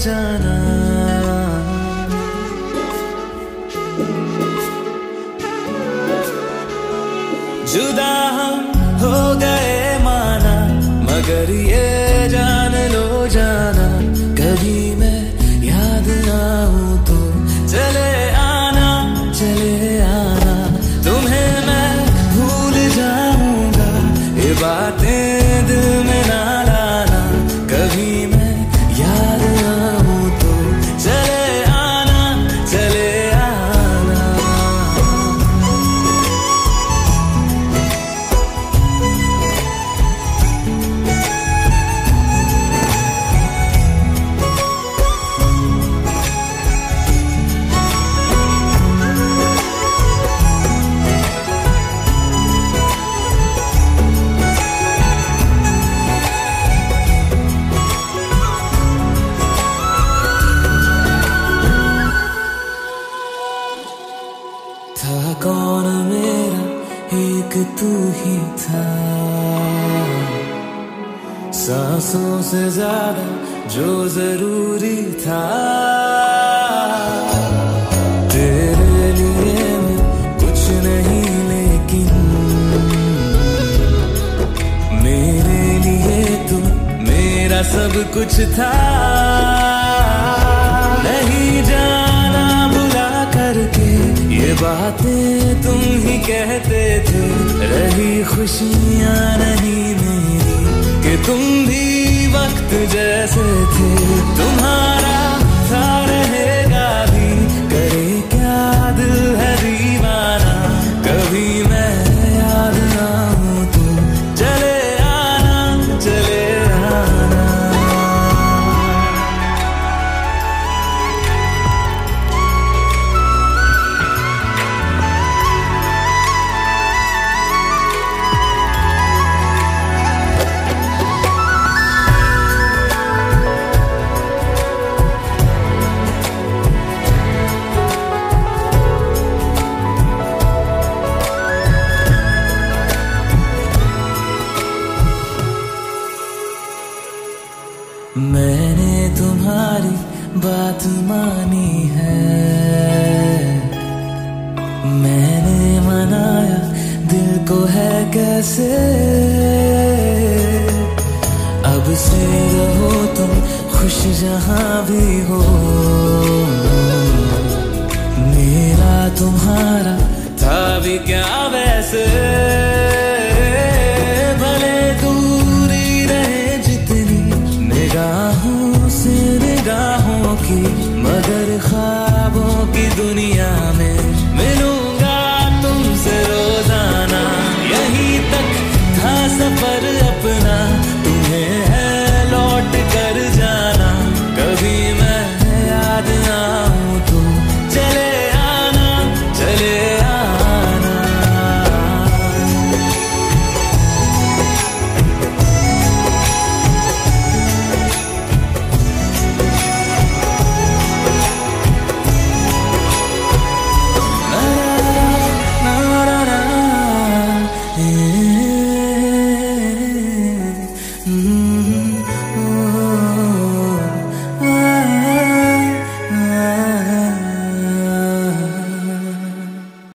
जाना। जुदा हम हो गए माना, मगर ये जान लो जाना, कभी मैं याद आऊं तो चले आना, चले आना। तुम्हें मैं भूल जाऊंगा, ये बातें दिल में ना लाना, कभी मैं याद आऊं तो चले आना, चले आना। था कौन मेरा, एक तू ही था, सांसों से ज्यादा जो जरूरी था। तेरे लिए मैं कुछ नहीं, लेकिन मेरे लिए तू मेरा सब कुछ था। नहीं जाना बुला करके, ये बातें तुम ही कहते थे, रही खुशियां नहीं मेरी कि तुम भी वक्त जैसे थे। तुम्हारा था रहेगा भी, करे क्या दिल है दीवाना, कभी मैं याद आऊं तो चले आना, चले आना। मैंने तुम्हारी बात मानी है, मैंने मनाया दिल को है कैसे। अब से रहो तुम खुश जहां भी हो, मेरा तुम्हारा था भी क्या वैसे। भले दूरी रहे जितनी निगाहों से निगाहों की, मगर ख्वाबों की दुनिया